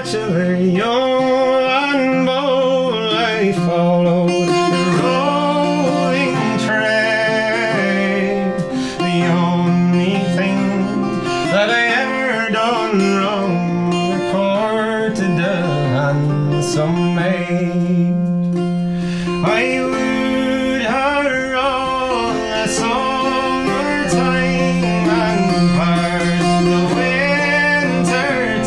much of a young bowl I followed the rolling train. The only thing that I ever done wrong, I courted the handsome maid. I wooed her all the summertime and part the winter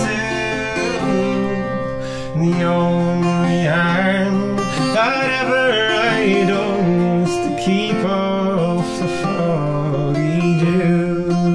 too. The only harm that ever I done was to keep off the foggy dew.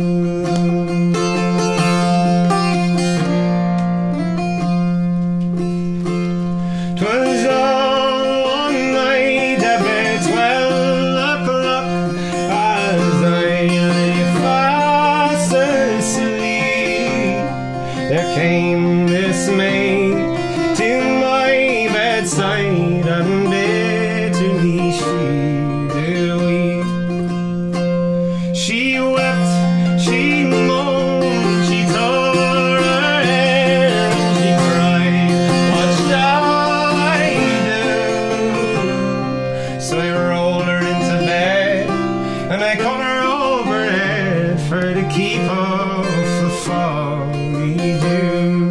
'Twas all one night about 12 o'clock as I lay fast asleep. There came this maid to my bedside, and bitterly she did weep. She wept, she moaned, she tore her hair, and she cried, what shall I do? So I rolled her into bed, and I cut her overhead for to keep off the foggy dew.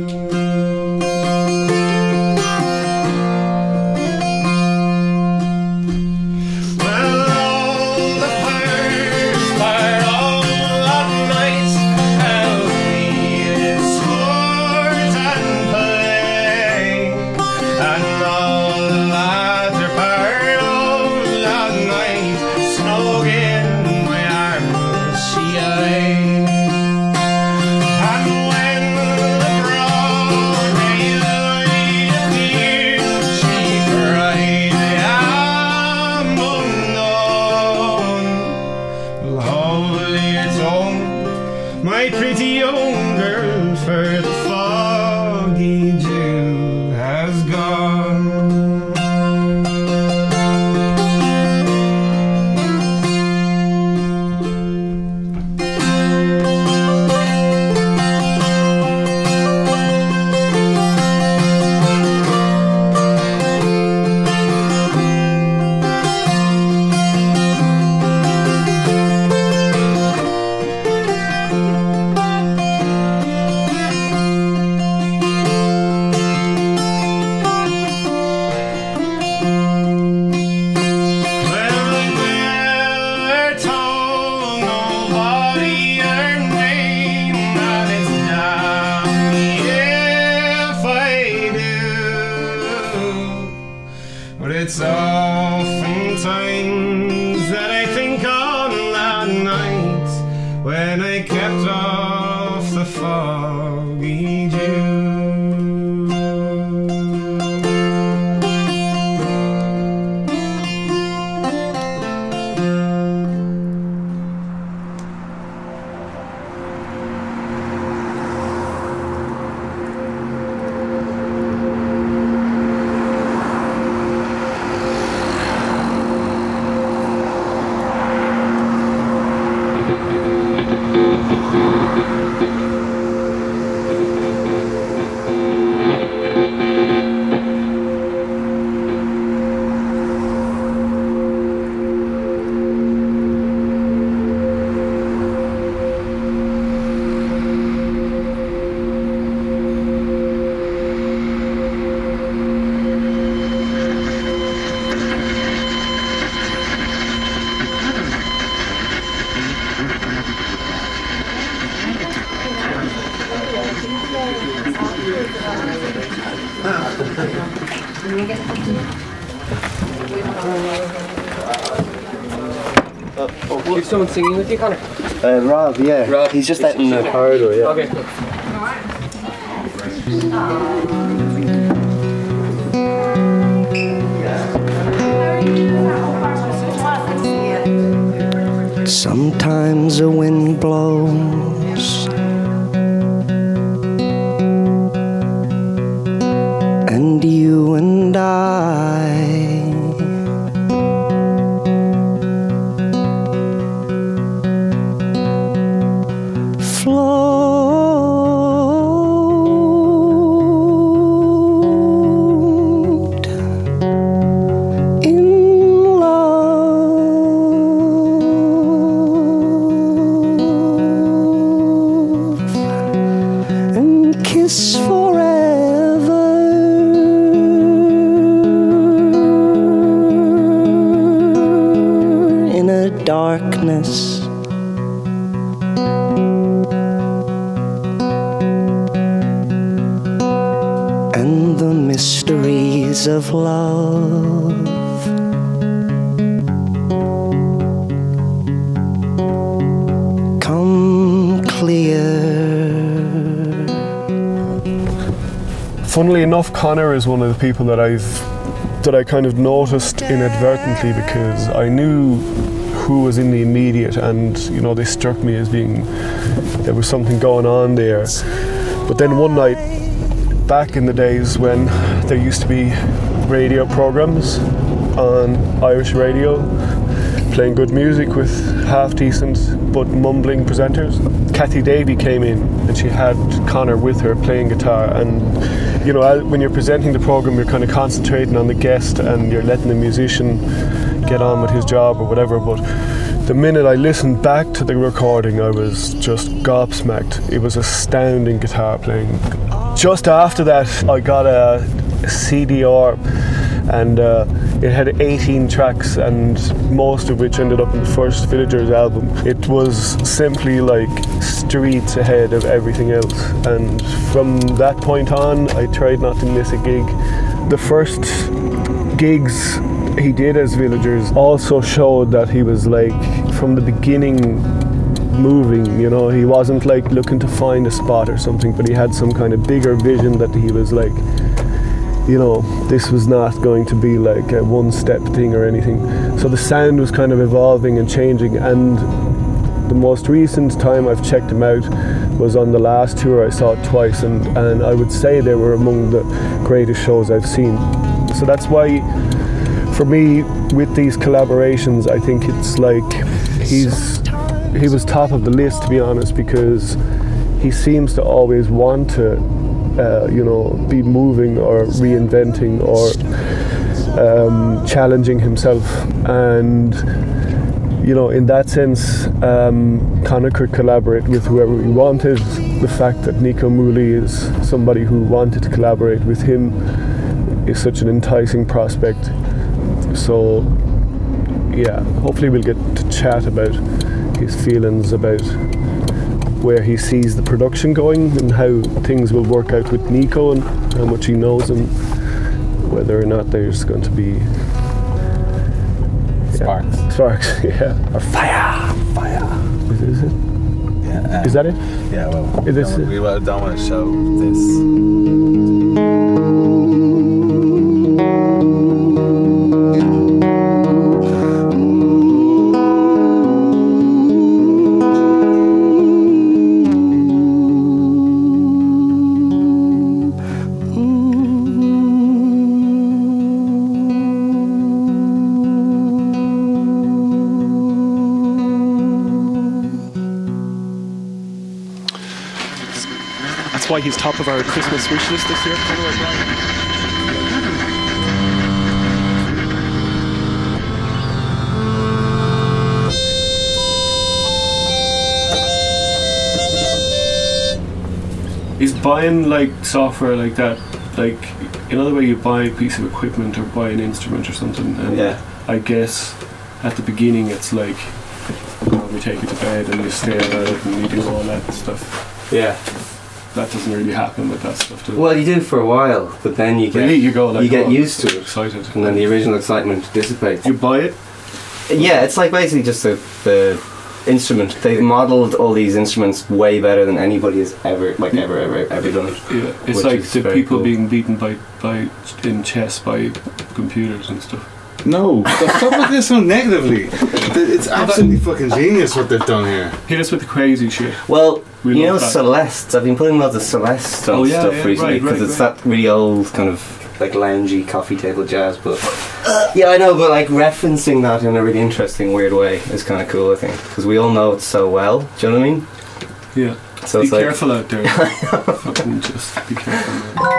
Well, all the first part of that night, how we did sport and play, and all the latter part of that night, snug in my arms she lay. And when the broad daylight appeared, she cried, I am undone. Well, hold your tongue, my pretty young girl, for the foggy dew has gone. But it's oftentimes that I think on that night when I kept off the foggy dew. Is someone singing with you, Connor? Rob, yeah. Rob, he's just out in the corridor, yeah. Okay. Sometimes a wind blows and you and I float this forever. In a darkness and the mysteries of love. Come clear. Funnily enough, Connor is one of the people that I kind of noticed inadvertently, because I knew who was in the immediate, and you know, they struck me as being, there was something going on there. But then one night, back in the days when there used to be radio programs on Irish radio, playing good music with half decent but mumbling presenters, Kathy Davey came in and she had Connor with her playing guitar, and you know, when you're presenting the program, you're kind of concentrating on the guest and you're letting the musician get on with his job or whatever. But the minute I listened back to the recording, I was just gobsmacked. It was astounding guitar playing. Just after that, I got a CDR, and it had 18 tracks, and most of which ended up in the first Villagers album. It was simply like streets ahead of everything else, and from that point on I tried not to miss a gig. The first gigs he did as Villagers also showed that he was like, from the beginning, moving, you know. He wasn't like looking to find a spot or something, but he had some kind of bigger vision that he was like, you know, this was not going to be like a one-step thing or anything. So the sound was kind of evolving and changing, and the most recent time I've checked him out was on the last tour. I saw it twice, and I would say they were among the greatest shows I've seen. So that's why, for me, with these collaborations, I think it's like he was top of the list, to be honest, because he seems to always want to you know, be moving or reinventing or challenging himself, and you know, in that sense, Connor could collaborate with whoever he wanted. The fact that Nico Muhly is somebody who wanted to collaborate with him is such an enticing prospect. So yeah, hopefully we'll get to chat about his feelings about where he sees the production going and how things will work out with Nico and how much he knows him, whether or not there's going to be sparks, yeah, or fire. Is it? Yeah. Is that it? Yeah. Well, we don't want to show this. That's why he's top of our Christmas wish list this year. He's buying like software like that, like another way you buy a piece of equipment or buy an instrument or something, and yeah. I guess at the beginning it's like, we take it to bed and you stare at it and you do all that stuff. Yeah. That doesn't really happen with that stuff, does it? Well, you do for a while, but then you get really, you go like, you get used to it, excited, and then the original excitement dissipates. You buy it? Yeah, it's like basically just the instrument. They've modelled all these instruments way better than anybody has ever done it. Yeah, it's like the people being beaten by in chess by computers and stuff. No, stop looking at this so negatively. It's absolutely fucking genius what they've done here. Hit us with the crazy shit. Well, you know Celeste. I've been putting lots of Celeste stuff recently because it's that really old kind of like loungy coffee table jazz. But yeah, I know, but like referencing that in a really interesting, weird way is kind of cool. I think because we all know it so well. Do you know what I mean? Yeah. So be careful out there. Fucking just be careful, man.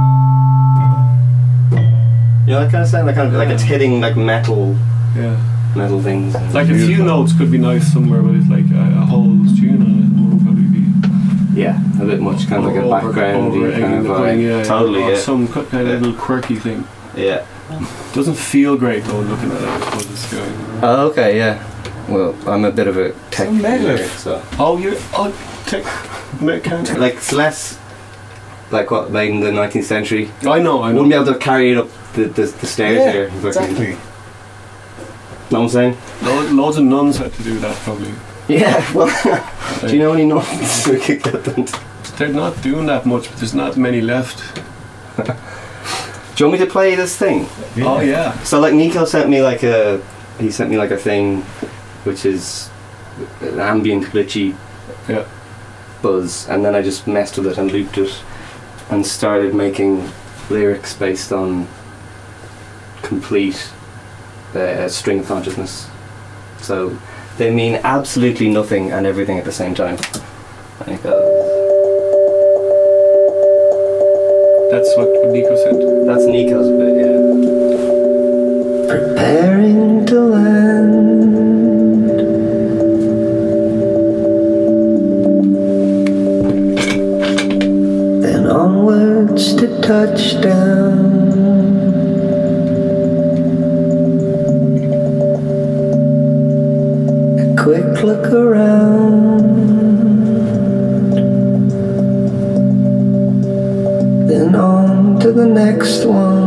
You know, that kind of sound like it's hitting like metal. Yeah. metal things. Like a few notes could be nice somewhere, but it's like a whole tune on it would probably be a bit much kind of like a background kind of vibe. Totally, or some kind of little quirky thing. Yeah. Doesn't feel great though looking at it. I suppose it's going. Oh, okay, yeah. Well, I'm a bit of a tech nerd, so. Oh, you're tech mechanic. Like it's less like what made in the 19th century. I know. Wouldn't be able to carry it up the stairs here. Exactly. Know what I'm saying? Loads of nuns had to do that probably. Yeah, well, do you know any nuns we could get them to? They're not doing that much, but there's not many left. Do you want me to play this thing? Yeah. Oh yeah. So like Nico sent me like a thing which is an ambient glitchy buzz, and then I just messed with it and looped it and started making lyrics based on complete string of consciousness. So they mean absolutely nothing and everything at the same time. Like that's what Nico said. That's Nico's bit, yeah. Preparing to land, then onwards to touchdown. A quick look around, then on to the next one.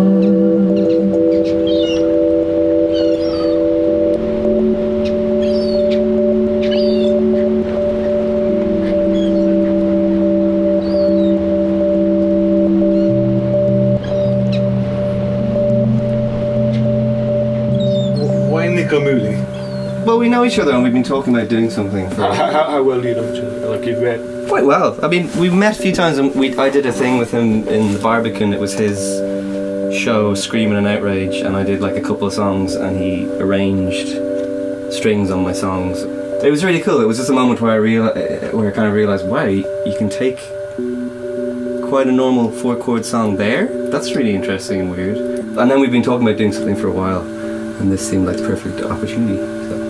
Well, we know each other and we've been talking about doing something. How well do you know each other? Like you've met? Quite well. I mean, we've met a few times and I did a thing with him in the Barbican. It was his show, Screaming and Outrage, and I did like a couple of songs and he arranged strings on my songs. It was really cool. It was just a moment where I kind of realised, wow, you can take quite a normal 4-chord song there. That's really interesting and weird. And then we've been talking about doing something for a while, and this seemed like the perfect opportunity.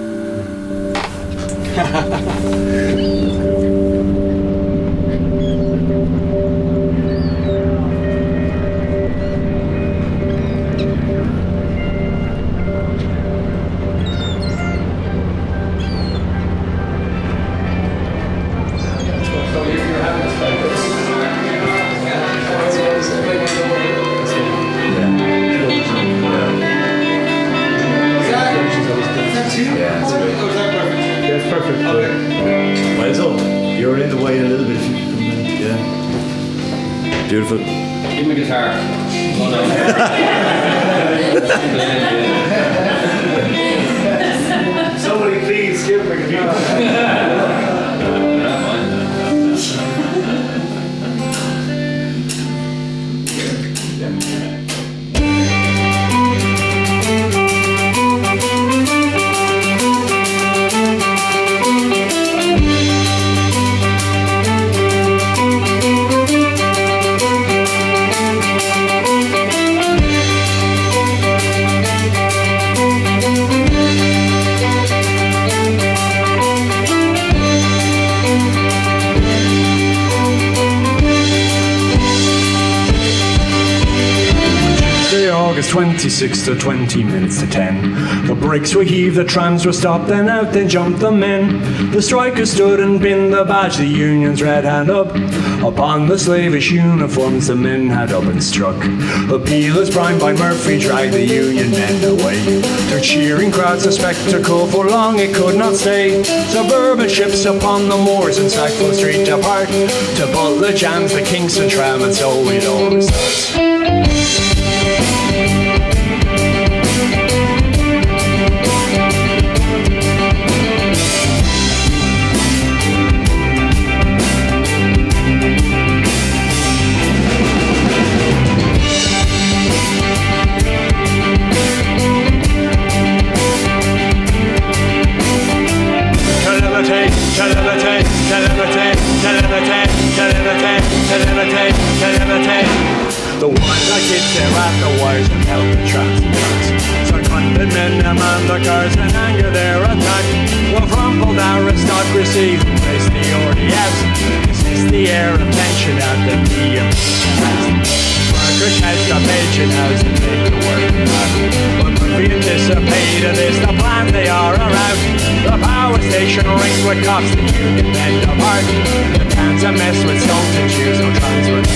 Beautiful. Give me a guitar. Somebody please give me a guitar. August 26th to 20 minutes to 10. The brakes were heaved, the trams were stopped, then out they jumped the men. The strikers stood and pinned the badge, the union's red hand up. Upon the slavish uniforms the men had up and struck. The peelers primed by Murphy dragged the union men away. Their cheering crowds a spectacle, for long it could not stay. Suburban ships upon the moors and Sackville Street depart to Butler jams the Kingston tram, and so it always does. The ones that get their after wires and help the trams and tracks. So condemnation women demand the cars and anger their attack. The rumpled aristocracy who face the RDFs resist the air of tension at the PM. Workers catch the pension house and take the working back. But we anticipate this, the plan they are around. The power station rings with cops, the union bend apart. The town's a mess with stones and shoes, no transport.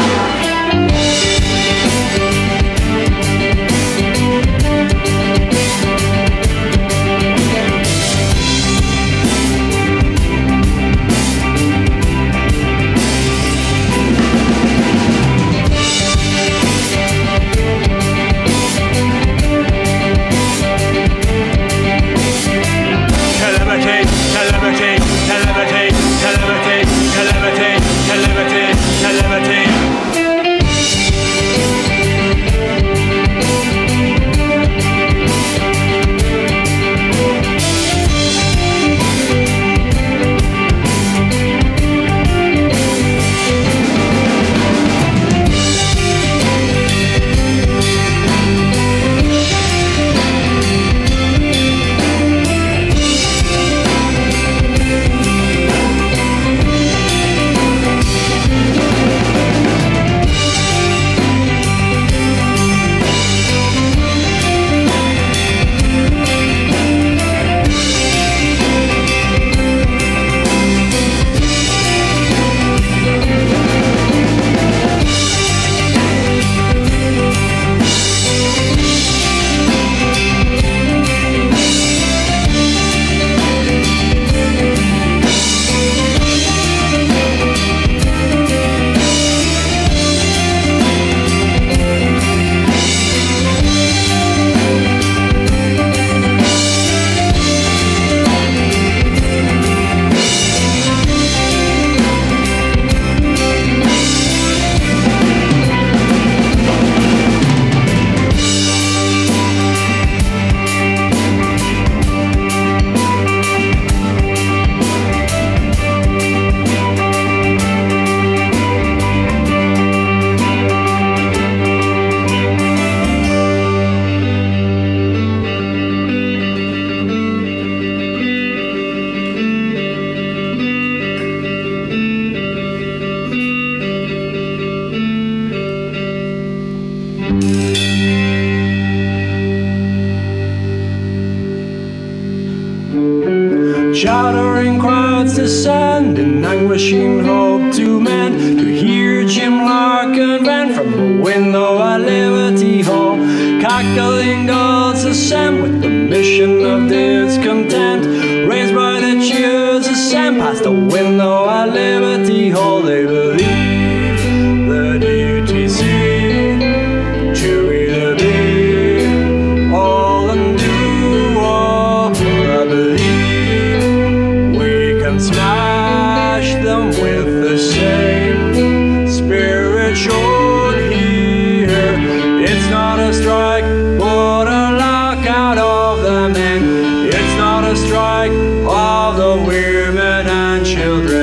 Shattering crowds descend in anguishing hope to men, to hear Jim Larkin vent from the window at Liberty Hall. Cackling gulls ascend with the mission of discontent, raised by the cheers ascend past the window at Liberty Hall. They believe the UTC to either be all and do all, for I believe we can smash them with the same spirit shown here. It's not a strike, but a lockout of the men. It's not a strike of the women and children.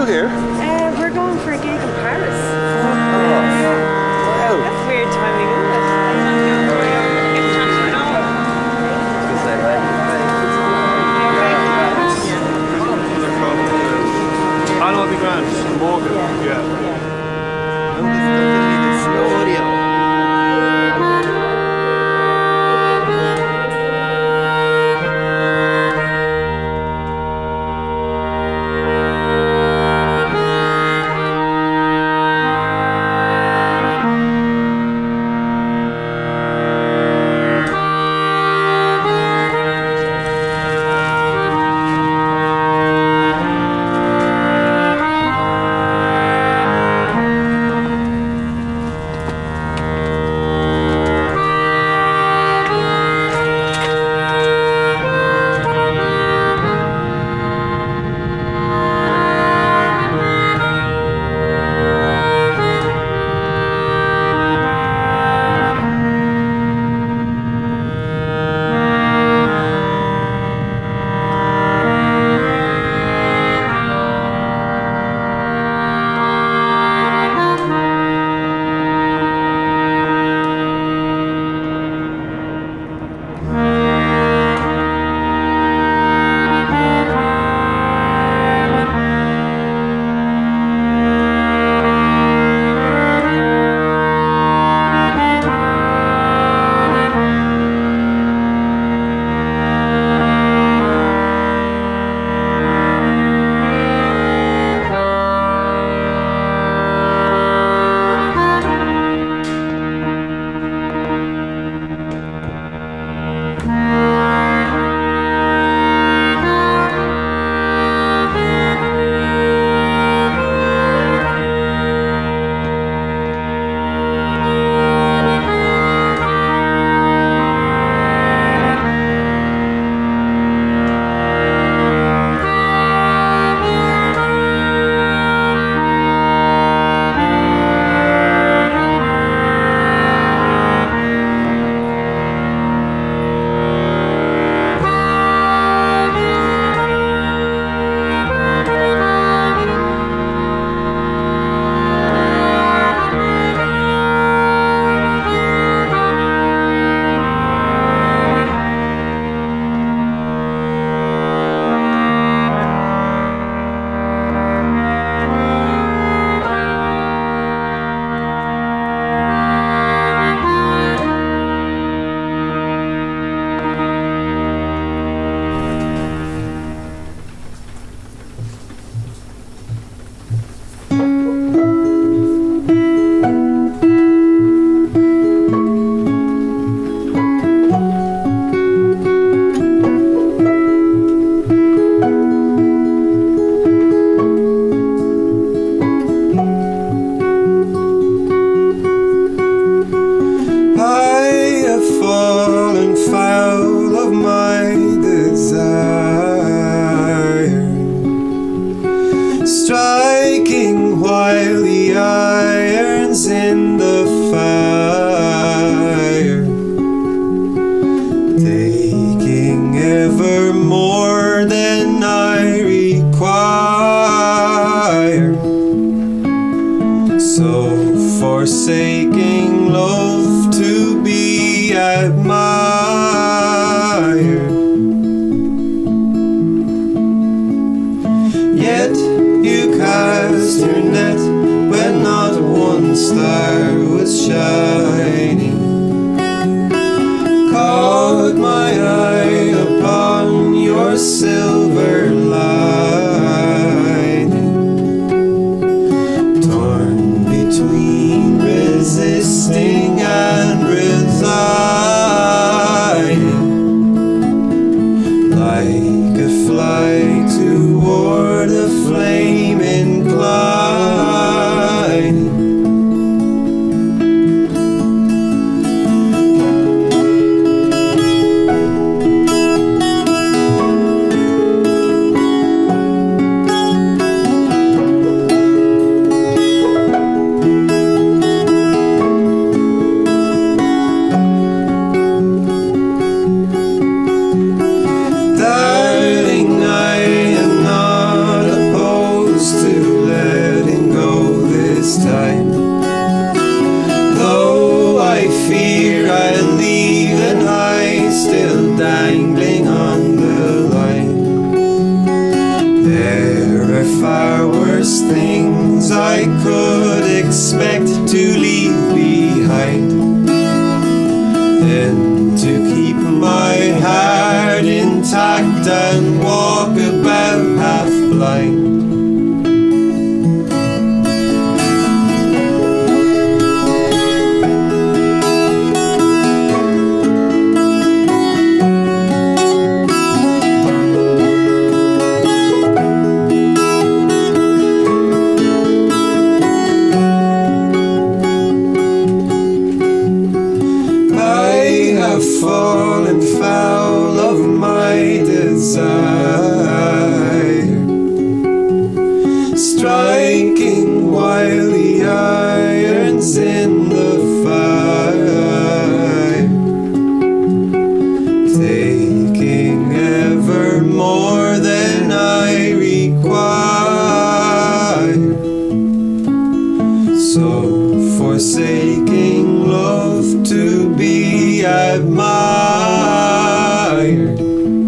here? We're going for a gig in Paris. Wow. That's weird timing, isn't it? I know it'll be grand. Morgan. Yeah. Slow audio. forsaking love to be admired. Yet you cast your net when not one star was shining. Caught my eye upon your silver lining, torn between resisting and resigning, like a fly toward a flame inclining. I could expect to leave behind, and to keep my heart intact and walk about half blind. Fallen foul of my desire, striking while the iron's in the fire, taking ever more than I require, so forsaking love to be admired.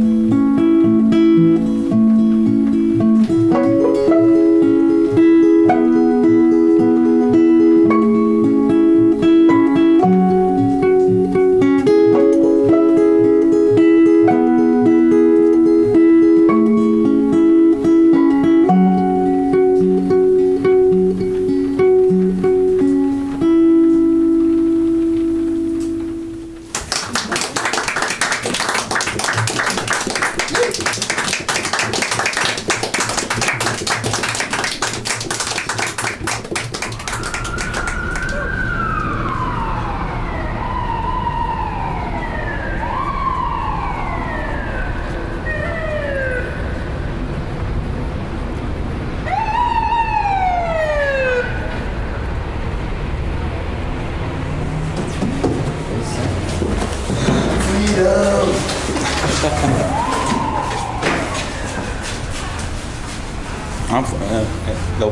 Nope.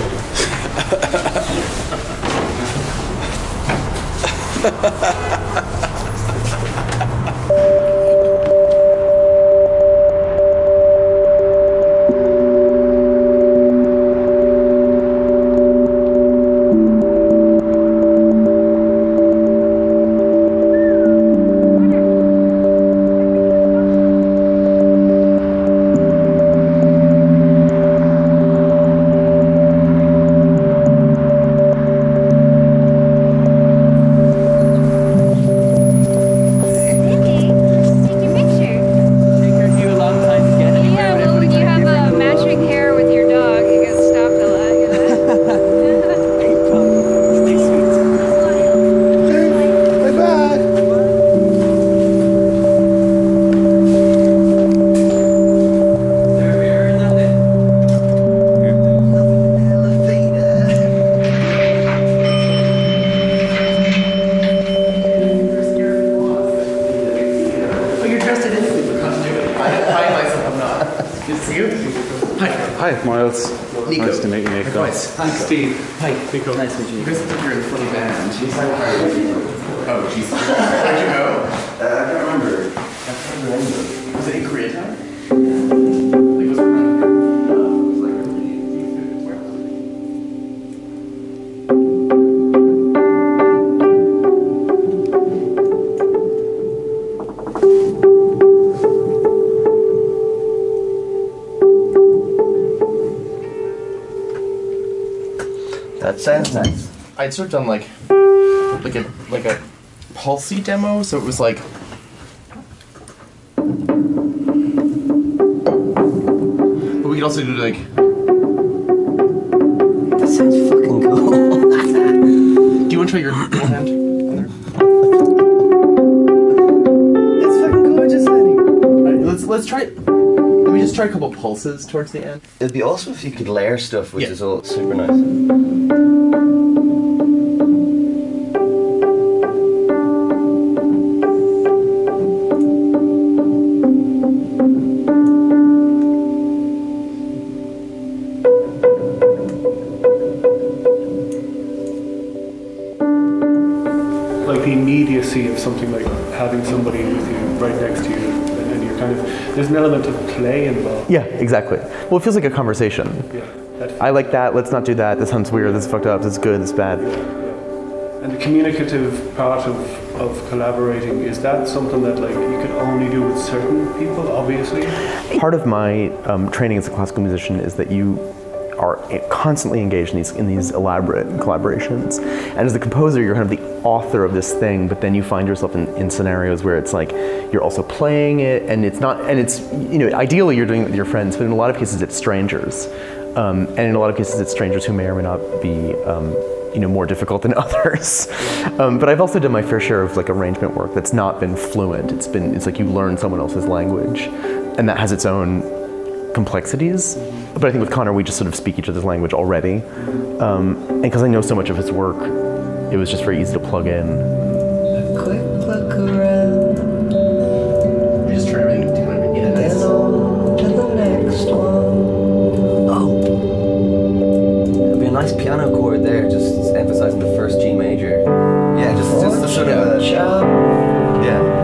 Hi, Myles. Nico. Nice to meet you, Nico. Nice. Hi, Steve. Hi, Nico. Nice to meet you. Chris, you're in a funny band. Oh, jeez. How'd you know? I can't remember. Was it in Koreatown? That sounds nice. I'd sort of done like a Pulsey demo, so it was like but we could also do like that sounds fucking cool. Do you want to try your one hand on there? It's fucking gorgeous, Annie. Alright, let's try let me just try a couple pulses towards the end. It'd be awesome if you could layer stuff, which is all super nice. Like the immediacy of something like having somebody with you right next to you, and you're kind of, there's an element of play involved. Yeah, exactly. Well, it feels like a conversation. Yeah, that I like that, let's not do that, this sounds weird, this is fucked up, this is good, this is bad. And the communicative part of collaborating, is that something that like you can only do with certain people, obviously? Part of my training as a classical musician is that you are constantly engaged in these elaborate collaborations. And as the composer, you're kind of the author of this thing, but then you find yourself in scenarios where it's like you're also playing it, and it's not, and it's, you know, ideally you're doing it with your friends, but in a lot of cases it's strangers. And in a lot of cases it's strangers who may or may not be you know, more difficult than others. But I've also done my fair share of like arrangement work that's not been fluent. It's like you learn someone else's language, and that has its own complexities. But I think with Conor, we just sort of speak each other's language already. And because I know so much of his work, it was just very easy to plug in. A quick look around. We just try everything to kind of get Then on to the next one. There'll be a nice piano chord there, just emphasizing the first G major. Yeah, just the sort of yeah.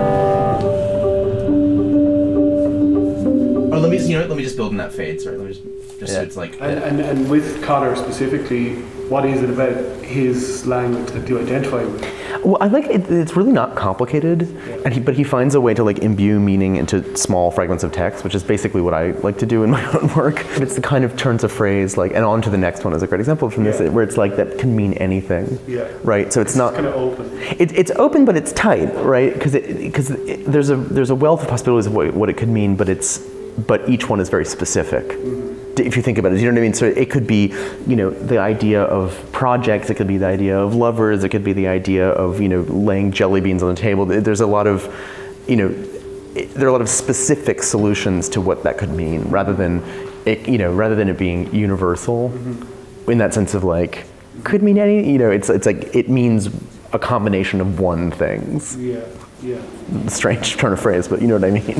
Oh, let me just build in that fade. Sorry, let me just so it's like. And with Conor specifically, what is it about his language that you identify with? Well, I like it. It's really not complicated, but he finds a way to like imbue meaning into small fragments of text, which is basically what I like to do in my own work. It's the kind of turns a phrase like, and on to the next one is a great example from this, where it's like that can mean anything. Yeah. Right. So it's not kind of open. It's open, but it's tight, right? Because there's a wealth of possibilities of what it could mean, but each one is very specific. Mm-hmm. If you think about it, you know what I mean? So it could be, you know, the idea of projects, it could be the idea of lovers, it could be the idea of, you know, laying jelly beans on the table. There's a lot of, you know, there are a lot of specific solutions to what that could mean, rather than it being universal, in that sense of like, could mean any, you know, it's like, it means a combination of one things. Yeah, yeah. Strange turn of phrase, but you know what I mean.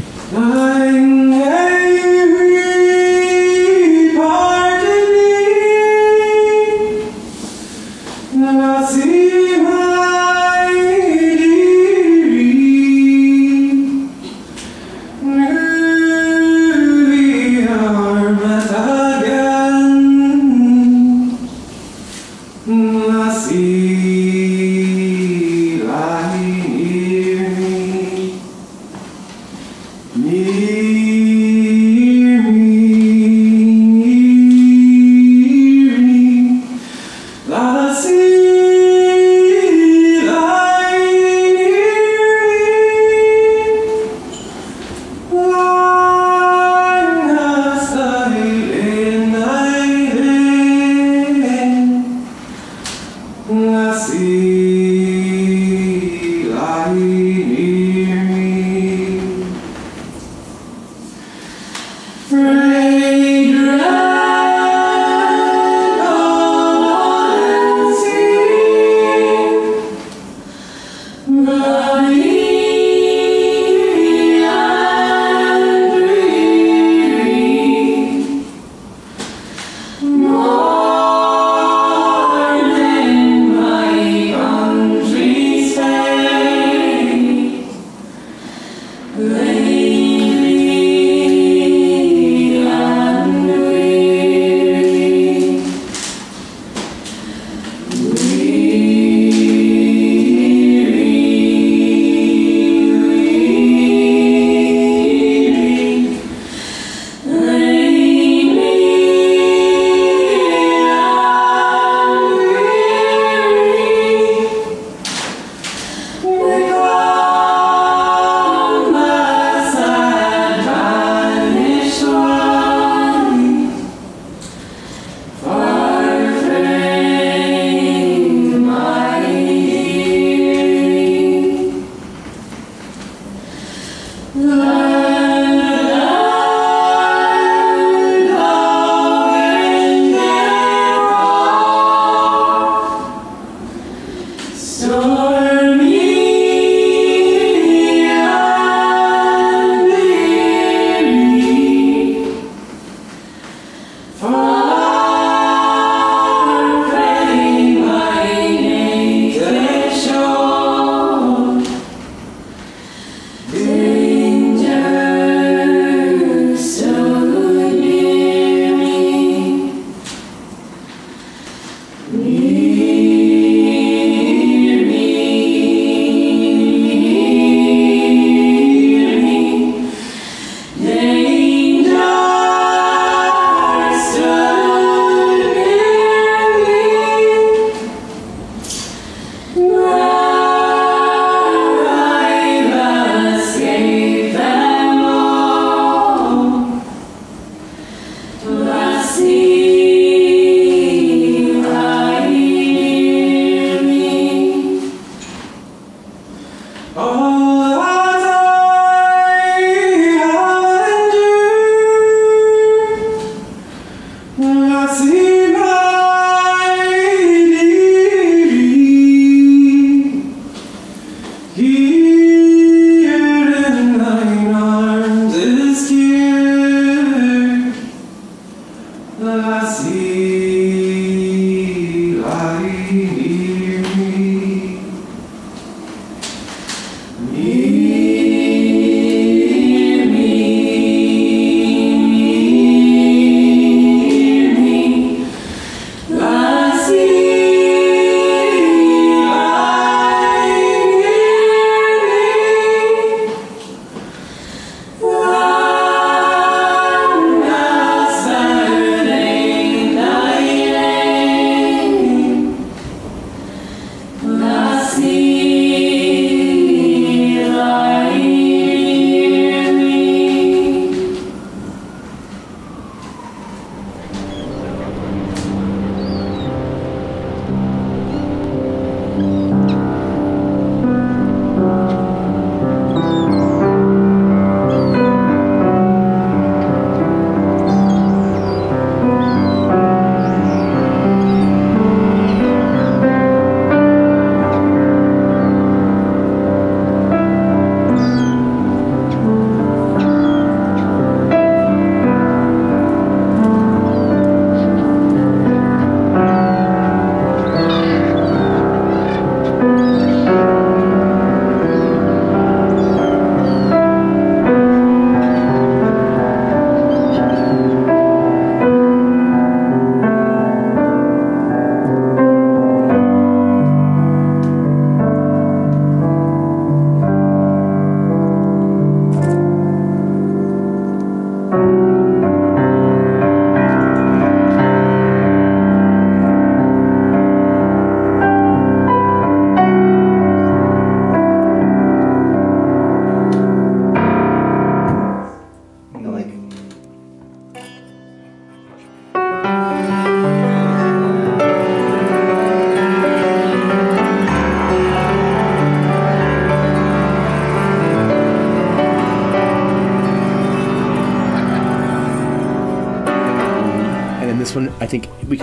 one, I think we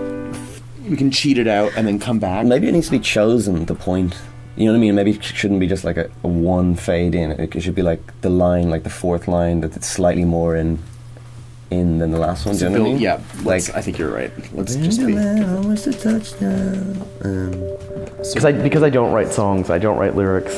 can cheat it out and then come back. Maybe it needs to be chosen, the point. You know what I mean? Maybe it shouldn't be just like a one fade in. It should be like the line, like the fourth line, that it's slightly more in than the last one. Do you know what I mean? Yeah, like I think you're right. Let's just be. What's the touchdown? Because I don't write songs, I don't write lyrics.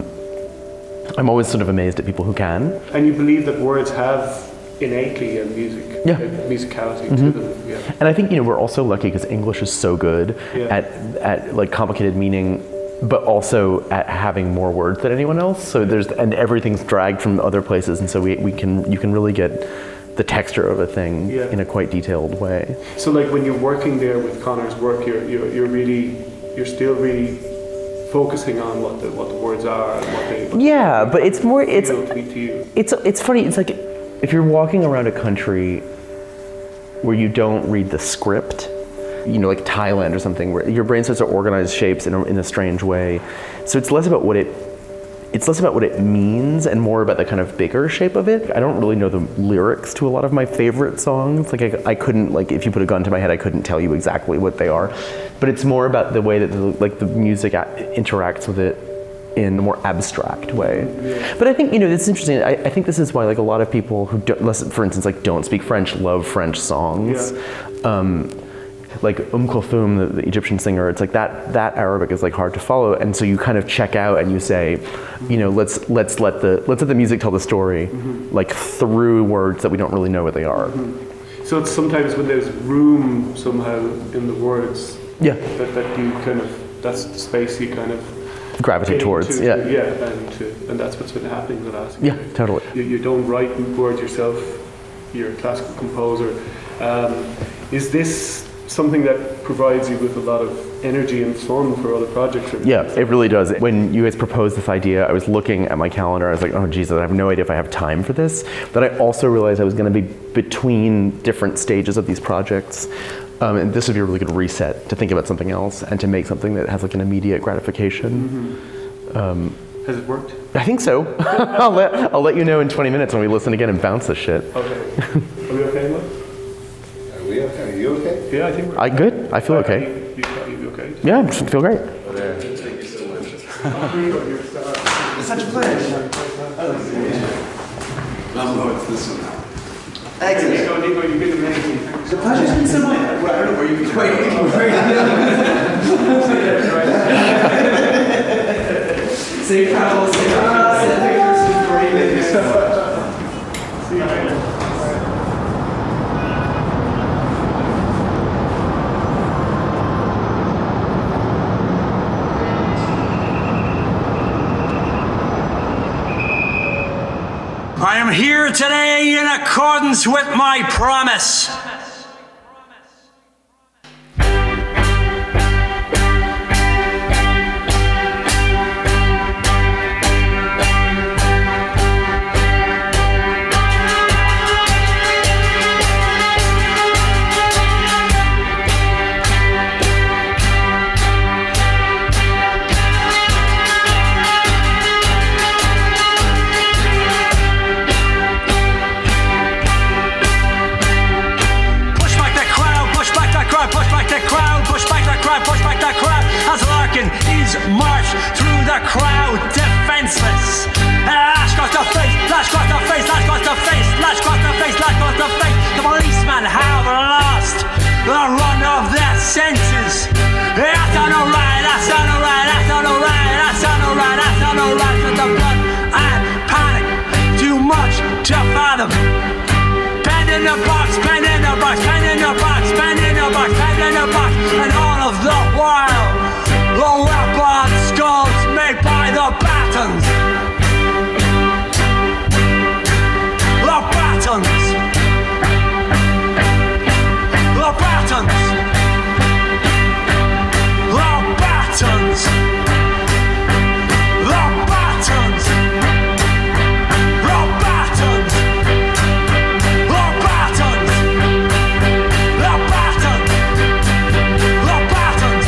I'm always sort of amazed at people who can. And you believe that words have innately a music, yeah, musicality to them. Yeah. And I think we're also lucky because English is so good at like complicated meaning, but also at having more words than anyone else. So and everything's dragged from other places, and so you can really get the texture of a thing in a quite detailed way. So like when you're working there with Connor's work, you're still really focusing on what the words are and what they but it's more to you. It's funny. It's like if you're walking around a country where you don't read the script, like Thailand or something, where your brain starts to organize shapes in a strange way. So it's less about what it means and more about the kind of bigger shape of it. I don't really know the lyrics to a lot of my favorite songs. Like I couldn't, like if you put a gun to my head, I couldn't tell you exactly what they are. But it's more about the way that the music interacts with it in a more abstract way. Yeah. But I think, it's interesting. I think this is why like a lot of people who for instance, like don't speak French, love French songs. Yeah. Like Kulthum, the Egyptian singer, it's like that Arabic is like hard to follow, and so you kind of check out and you say, let's let the music tell the story, like through words that we don't really know what they are. So it's sometimes when there's room somehow in the words, Yeah. That you kind of, that's the space you kind of gravitate towards. Yeah, and that's what's been happening the last. Yeah, totally. You don't write words yourself. You're a classical composer. Is this something that provides you with a lot of energy and fun for other projects? Yeah, it really does. When you guys proposed this idea, I was looking at my calendar. I was like, oh Jesus, I have no idea if I have time for this. But I also realized I was going to be between different stages of these projects. And this would be a really good reset to think about something else and to make something that has like an immediate gratification. Has it worked? I think so. I'll let you know in 20 minutes when we listen again and bounce this shit. Okay. Are we okay, Myles? Are we okay? Are you okay? Yeah, I think we're okay. Good. I feel okay. You feel okay? Yeah, I feel great. Thank you so much. It's such a pleasure. Oh, it's this one now. Excellent. Nico, you've been amazing. The pleasure's been so much. Well, I don't know where you can wait. Safe travels. Safe pictures. Great. Thank you so much. See you later. I am here today in accordance with my promise. March through the crowd, defenseless. Lash across the face, lash across the face, lash across the face, lash across the face, lash across the face. The policemen have lost the run of their senses. That's not alright, that's not alright, that's not alright, that's not alright, that's not alright. With the blood and panic, too much to fathom. Pen in the box, pen in the box, pen in the box, pen in the box, pen in the box, and all of the while. The weapon skulls made by the batons. The batons. The batons. The batons. The batons. The batons. The batons. The batons. The batons.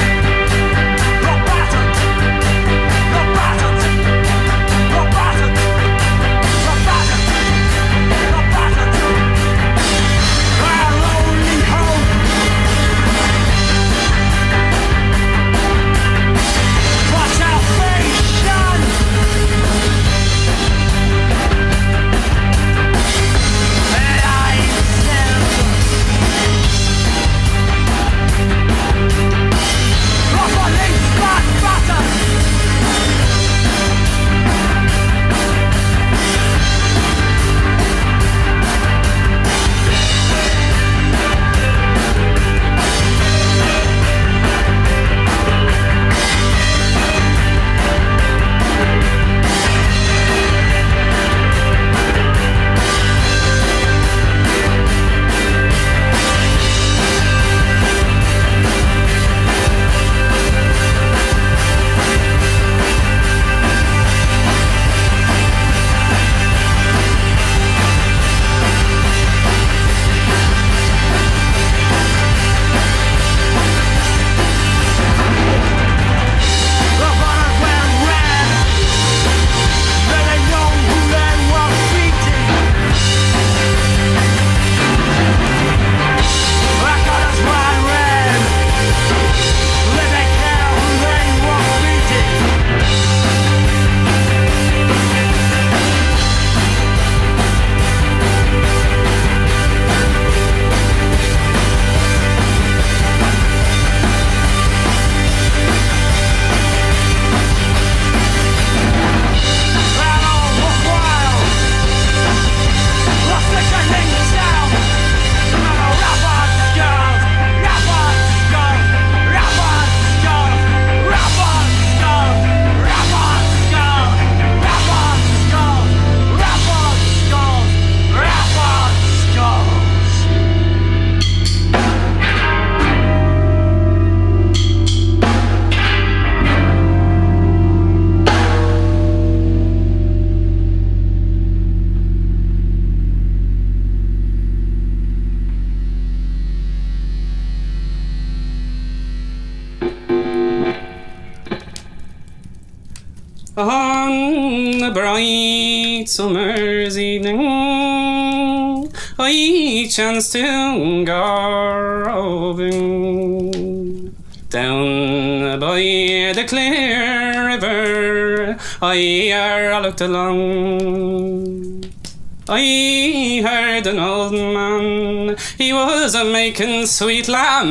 bright summer's evening, I chanced to go roving down by the clear river. I looked along. I heard an old man, he was a making sweet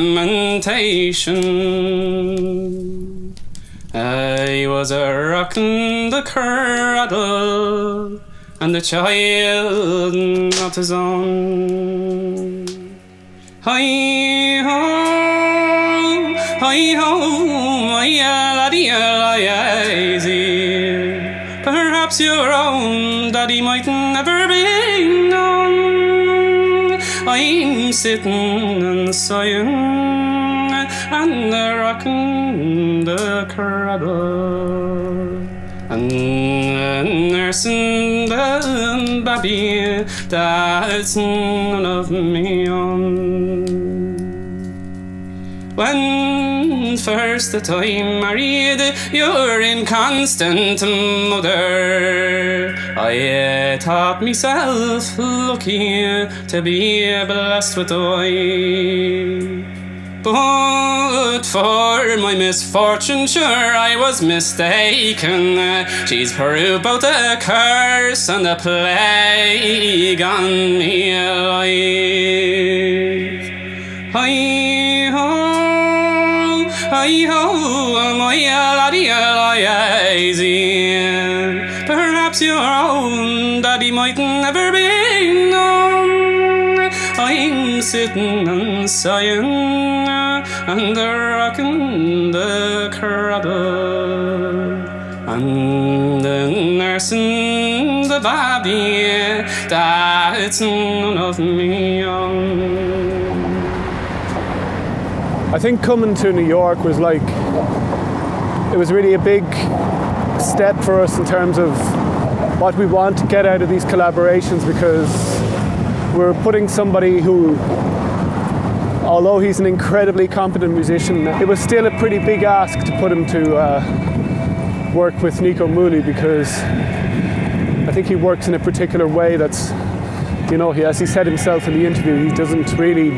lamentation. I was a rocking the cradle, and the child not his own. Hi-ho, my laddie, perhaps your own daddy might never be known. I'm sitting and sighing and rocking the cradle and nursing the baby that's none of me own. When first that I married your inconstant mother, I thought myself lucky to be blessed with a wife. But for my misfortune, sure I was mistaken. She's proved both a curse and a plague on me life. Hi-ho, my laddie, perhaps your own daddy might never be known. I'm sitting and sighing and rocking the cradle and nursing the baby that's none of me own. I think coming to New York was like, it was really a big step for us in terms of what we want to get out of these collaborations, because we're putting somebody who, although he's an incredibly competent musician, it was still a pretty big ask to put him to work with Nico Muhly, because I think he works in a particular way that's, you know, as he said himself in the interview, he doesn't really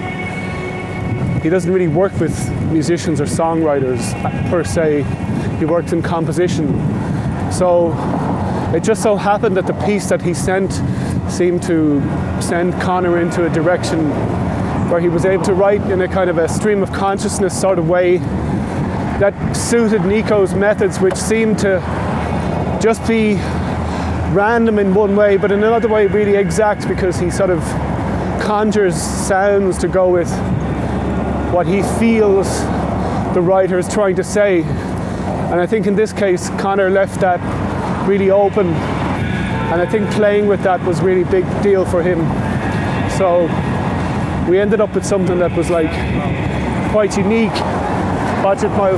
work with musicians or songwriters per se. He works in composition. So it just so happened that the piece that he sent seemed to send Conor into a direction where he was able to write in a kind of a stream of consciousness sort of way that suited Nico's methods, which seemed to just be random in one way, but in another way really exact, because he sort of conjures sounds to go with what he feels the writer is trying to say. And I think in this case, Conor left that really open, and I think playing with that was really big deal for him. So we ended up with something that was like quite unique. Watch it, Myles.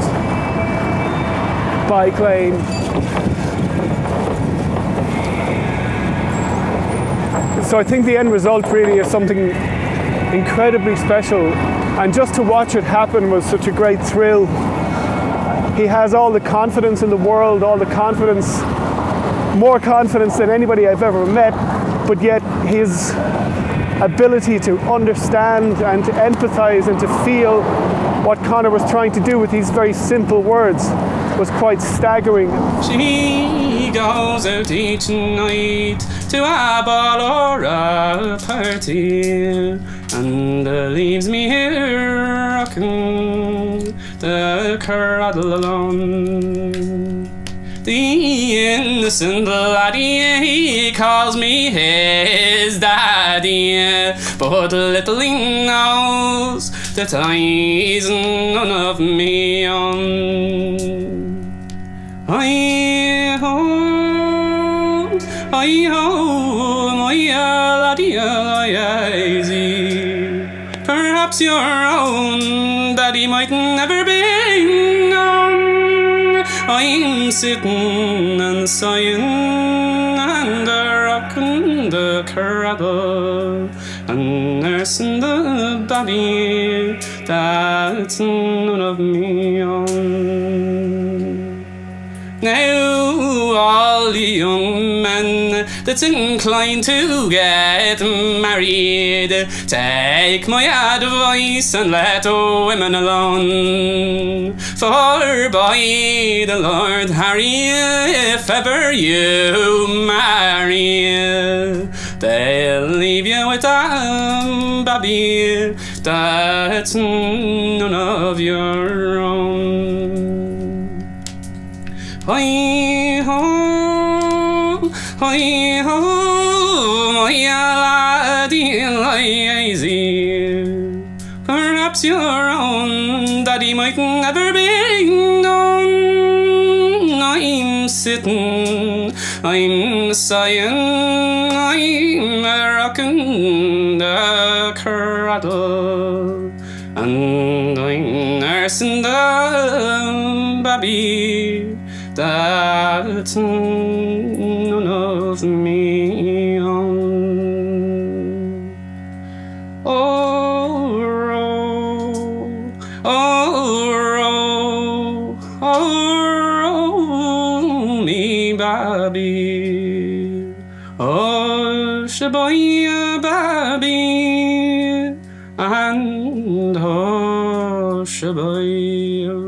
Bike lane. So I think the end result really is something incredibly special, and just to watch it happen was such a great thrill. He has all the confidence in the world, all the confidence, more confidence than anybody I've ever met, but yet his ability to understand and to empathize and to feel what Conor was trying to do with these very simple words was quite staggering. She goes out each night to a ball or a party, and leaves me here rocking the cradle alone. The innocent laddie, he calls me his daddy, but little he knows that I's none of me own. Hi-ho, my laddie, perhaps your own daddy might never be known. I'm sitting and sighing and rocking the cradle and nursing the baby that's none of me own. Now all the young that's inclined to get married. Take my advice and let women alone. For by the Lord Harry, if ever you marry, they'll leave you with a baby that's none of your own. Hi ho, hi ho, my laddie lazy. Perhaps your own daddy might never be known. I'm sitting, I'm sighing, I'm rocking the cradle, and I'm nursing the baby that's none of me own. Oh, row, oh, row, oh, row, me baby. Oh, shaboya baby, and oh, shaboya.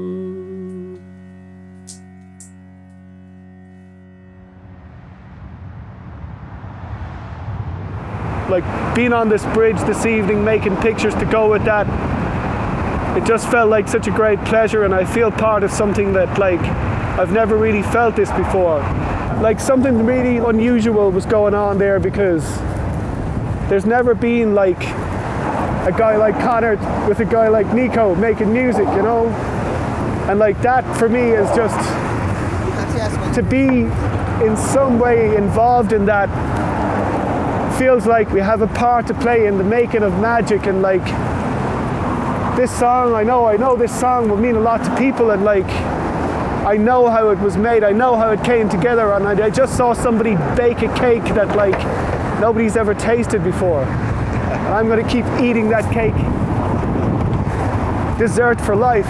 Like being on this bridge this evening, making pictures to go with that, it just felt like such a great pleasure, and I feel part of something that, like, I've never really felt this before. Like something really unusual was going on there, because there's never been like a guy like Connor with a guy like Nico making music, you know? And like that for me is just to be in some way involved in that. Feels like we have a part to play in the making of magic, and like this song, I know this song will mean a lot to people, and like I know how it was made, I know how it came together, and I just saw somebody bake a cake that like nobody's ever tasted before. And I'm going to keep eating that cake. Dessert for life.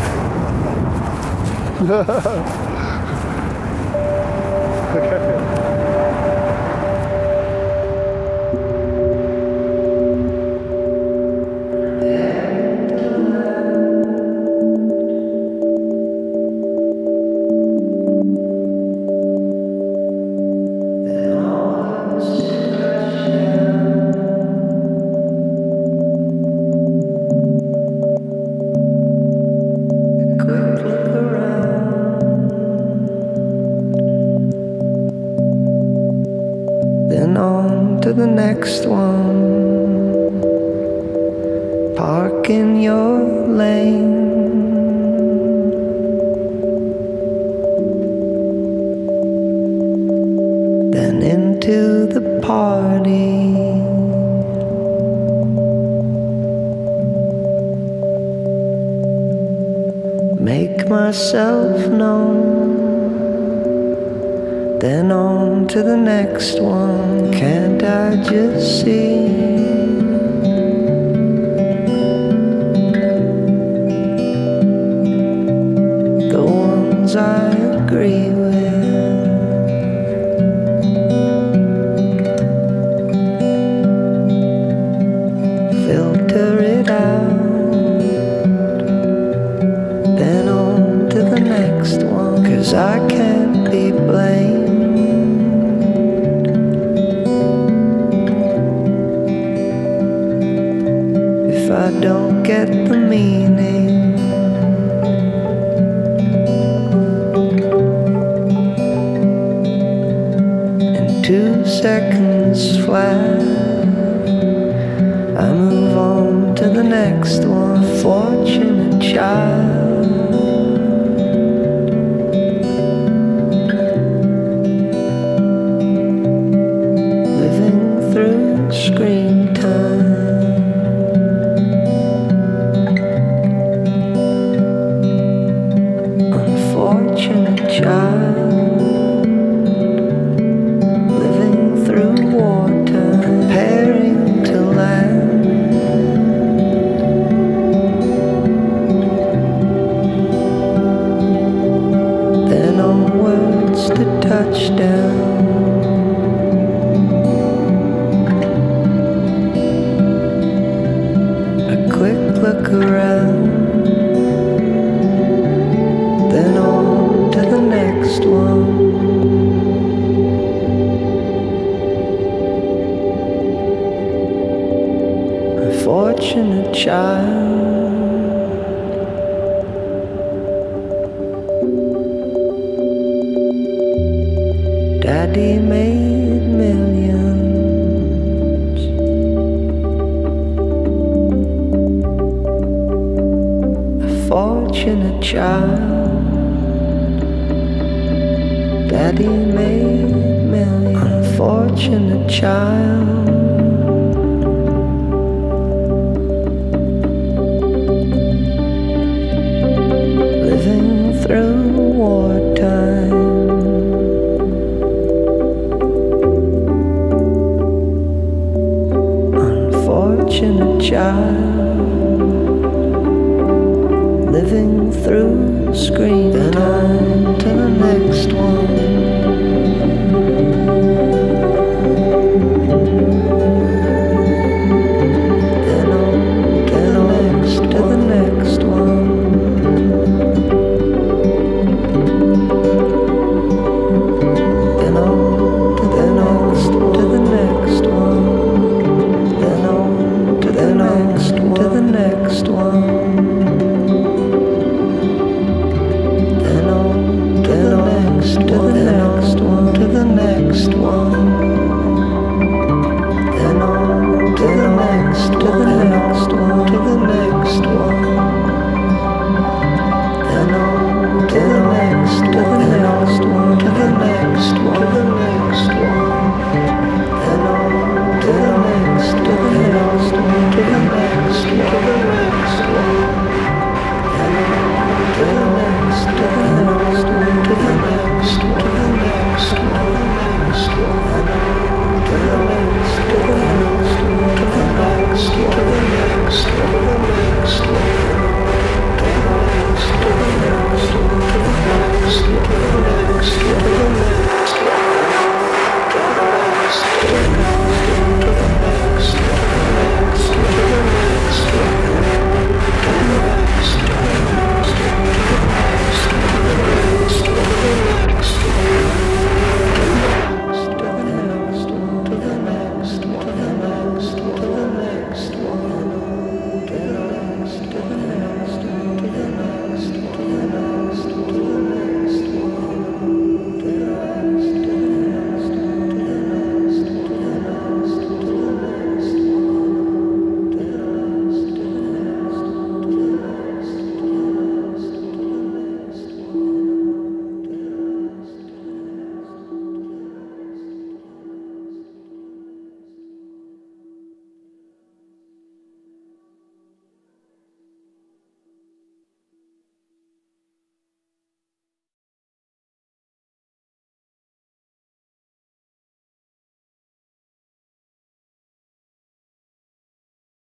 Okay. The next one, park in your lane, then into the party, make myself known. Then on to the next one. Can't I just see the ones I agree with? Filter it out, then on to the next one. 'Cause I can't be blamed I don't get the meaning. In 2 seconds flat, I move on to the next one. Fortunate child, living through screen time. Child, living through water, preparing to land. Then onwards to touchdown. child. Daddy made millions. A fortunate child. Daddy made millions. Unfortunate child. Living through wartime. Unfortunate child, living through screen time to the next one.